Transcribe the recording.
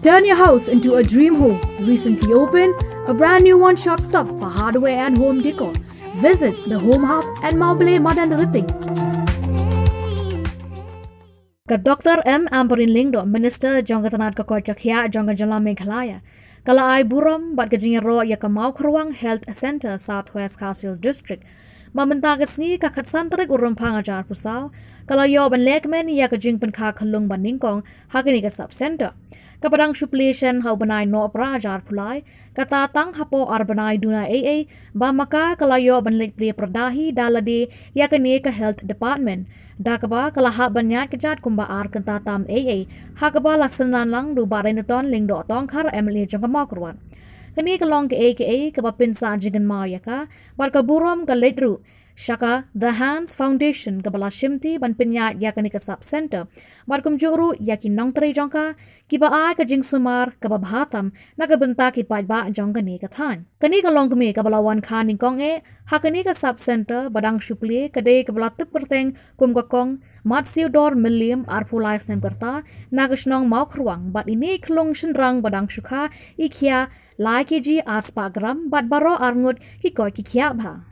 Turn your house into a dream home. Recently opened, a brand new one-stop stop for hardware and home decor. Visit the Home Hub at Mawkhyrwang Madan Riting. Dr. M. Amperin Lingdo, Minister Jong Tanat Kakoi Kakia Jong Jylla Meghalaya. Kala ai buram bat kajingero ya ka Mawkhyrwang Health Center Southwest Khasi District. Mamenta ka sngi ka khatsantarik urum pangajar pusau. Kala yo ban lekmen ya ka jing penka Khunlung ban ningkong hakini ka sub center. Kapadang suppliation hau Bnai no prajar Plie. Kata tang hapo ar Bnai duna AA ba maka kala yo ban lek pli perdahi dalade ya ka ne ka health department. Dakaba kala ha banyat kejat kumba ar kenta tam AA. Hakaba laksanan lang du bareneton lingdo tong khar emily jong Mawkhyrwang. Kani kalong ke AKA kabapin sa jigan mayaka bar kaburom ka ledru Shaka The Hands Foundation kabala shimti ban pinyat ya kani ka sub center bar kumjuru ya ki nong tri jongka ki ba ai ka jing sumar ka babhatam na ka benta ki pajba jong kani ka than kani kalong kami kabala wan khan ning kong e ha kani ka sub center badang shupli kade kabala tup perteng kum ka kong mat siudor milliam ar pulai snem karta na ka shnong Mawkhyrwang bat ini klong shinrang badang shukha ikhya lai kg ar spagram bat baro arngut ki koi ki khya bha